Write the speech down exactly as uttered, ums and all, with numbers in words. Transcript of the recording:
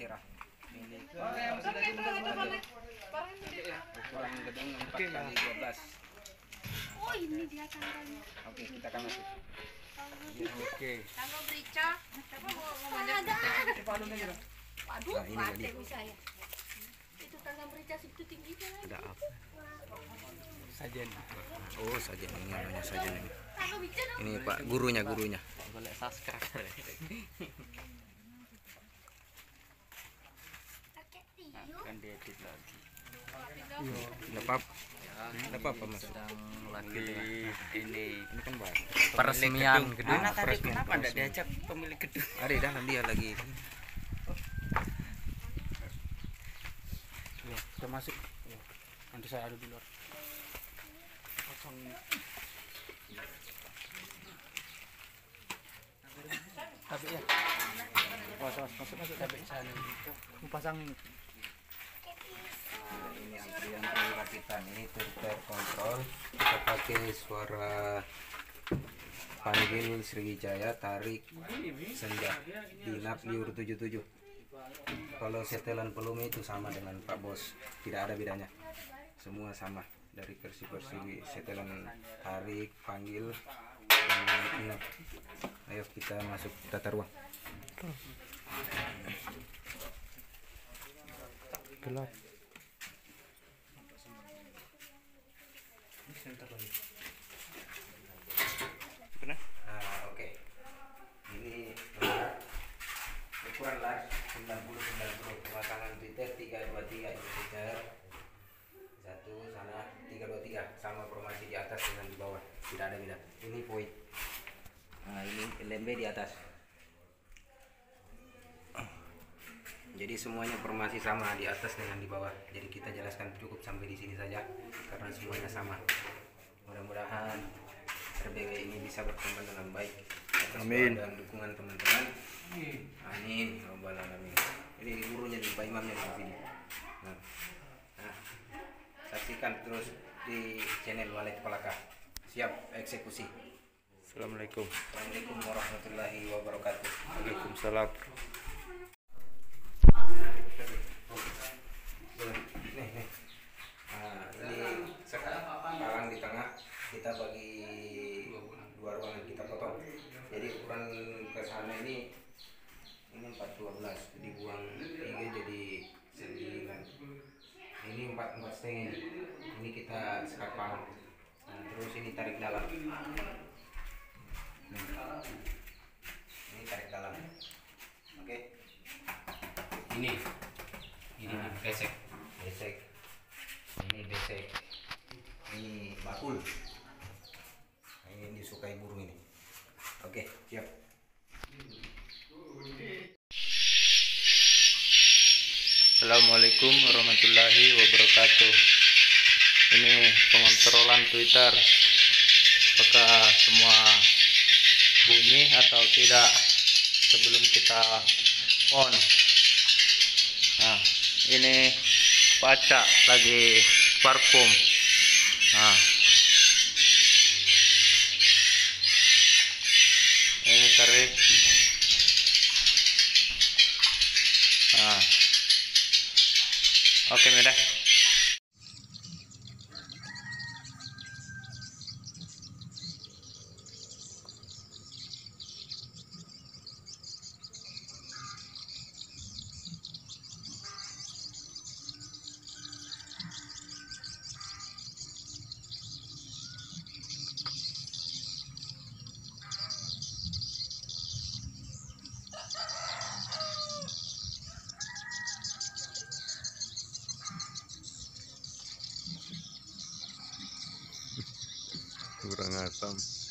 Sirah milik ukuran gedung empat kali dua belas. Oh ini dia tanggalnya. Oke, kita akan masuk. Oke. Tanggal berica. Coba mau manjat. Waduh, mati bisa ya. Itu tanggal berica situ tinggi kan. Ada apa? Sajen. Oh, sajen ini namanya sajen ini. Ini Pak gurunya gurunya. Boleh subscribe. Kan diedit lagi. Enggak apa-apa. Enggak apa-apa Mas. Sedang lagi ini ini kan Pak. Peresmian gedung. Mana tadi kenapa enggak diajak pemilik gedung? Ada di dalam dia lagi. Ya, kita masuk. Nanti saya ada di luar. Kosong. Tapi ya. Mas, mas, masuk masuk tapi sana. Mau pasang ini. Nah, ini antrian perakitan ini terkontrol. Kita pakai suara panggil Sriwijaya tarik senja dinap liur tujuh tujuh. Kalau setelan Pelumi itu sama dengan Pak Bos, tidak ada bedanya, semua sama dari versi-versi setelan tarik panggil dan inap. Ayo kita masuk tata ruang. Gelap. Nah, oke. Ini ukuran las sembilan puluh sembilan puluh, pemasangan Twitter tiga dua tiga Twitter satu sana tiga dua tiga, sama formasi di atas dengan di bawah, tidak ada beda. Ini void. Nah, ini lembe di atas. Jadi semuanya formasi sama di atas dengan di bawah. Jadi kita jelaskan cukup sampai di sini saja karena semuanya sama. Mudah-mudahan R B W ini bisa berkembang dengan baik. Amin. Dan dukungan teman-teman. Amin. Rabbal alamin. Ini gurunya di Pak Imamnya di sini. Nah, nah, saksikan terus di channel Walid Pelaka. Siap eksekusi. Assalamualaikum. Assalamualaikum warahmatullahi wabarakatuh. Waalaikumsalam. Nih, nih. Nah, ini sekarang di tengah kita bagi dua ruangan, kita potong. Jadi ukuran ke sana ini ini empat dua belas, dibuang tiga jadi sembilan. Ini empat empat setengah ini. Ini kita sekat paham. Nah, terus ini tarik dalam. Nah, ini tarik dalam. Oke. Ini ini nah, besek. Besek. Ini besek. Ini bakul. Ini disukai burung ini. Oke, siap. Assalamualaikum warahmatullahi wabarakatuh. Ini pengontrolan Twitter, apakah semua bunyi atau tidak sebelum kita on. Nah, ini baca lagi parfum. Nah, ini tarik. Nah, oke, mudah. Kurang asam.